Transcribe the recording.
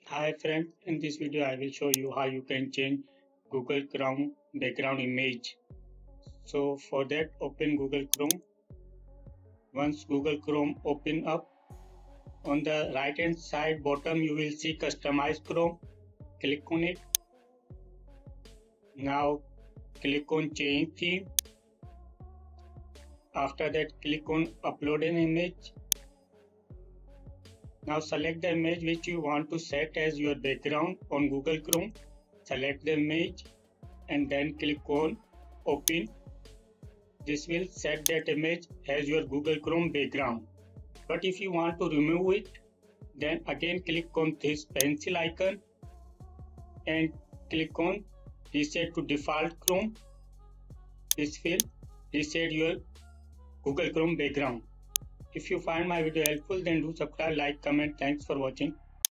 Hi friend, in this video I will show you how you can change Google Chrome background image. So for that open Google Chrome. Once Google Chrome open up, on the right hand side bottom you will see customize Chrome. Click on it. Now click on change theme. After that click on upload an image. Now select the image which you want to set as your background on Google Chrome. Select the image and then click on open. This will set that image as your Google Chrome background. But if you want to remove it, then again click on this pencil icon and click on reset to default Chrome. This will reset your Google Chrome background. If you find my video helpful, then do subscribe, like, comment. Thanks for watching.